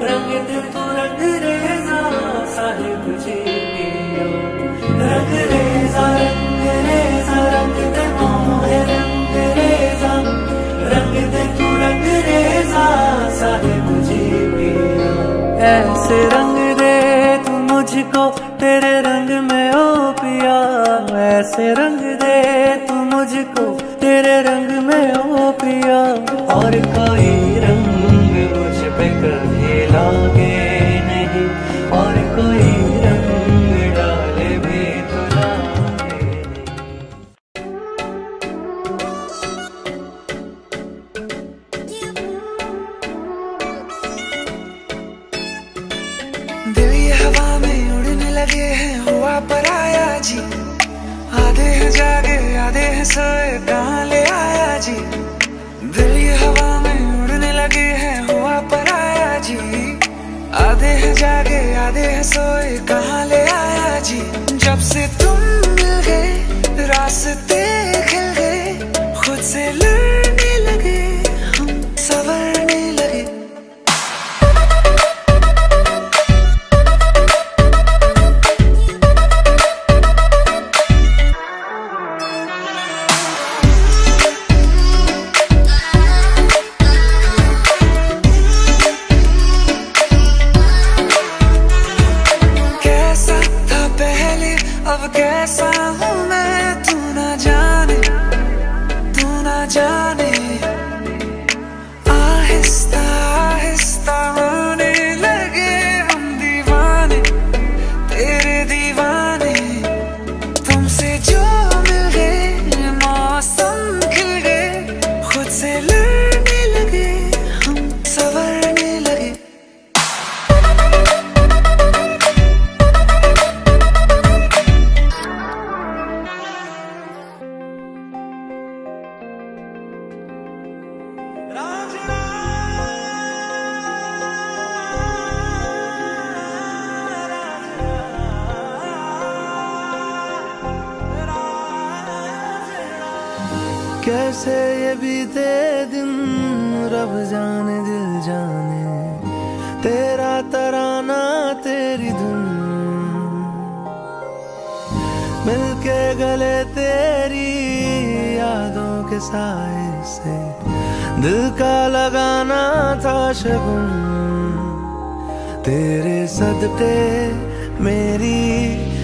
रंग दे तू रंग रेजा साहिब जी पिया, रंग रेजा रंग दे मोहे रंग रेजा, रंग दे तू रंग रेजा साहिब जी पिया। ऐसे रंग दे तू मुझको तेरे रंग में ओ पिया, ऐसे रंग दे तू मुझको तेरे रंग में ओ पिया। और कोई रंग मुझ पे कभी लागे नहीं, और कोई रंग डाले भी तो लागे नहीं। दिल ये हवा में उड़ने लगे हैं, हुआ पराया जी। आधे हैं जागे आधे हैं सोए, कहाँ ले आया जी। दिल ये हवा में उड़ने लगे हैं, हुआ पराया जी। आधे हैं जागे आधे हैं सोए, कहाँ ले आया जी। जब से तुम मिल गए रास्ते खिल गए, खुद से लड़ने लगे हम संवरने लगे। अब कैसा हूँ मैं तू ना जाने, तू ना जाने। आहिस्ता आहिस्ता होने लगे हम दीवाने, तेरे दीवाने। तुमसे जो मिल गए मौसम खिल गए, खुद से लड़ने लगे हम संवरने लगे। कैसे ये बीते दिन रब जाने दिल जाने, तेरा तराना तेरी धुन मिलके गले तेरी यादों के साए से, दिल का लगाना था शगुन। तेरे सदके मेरी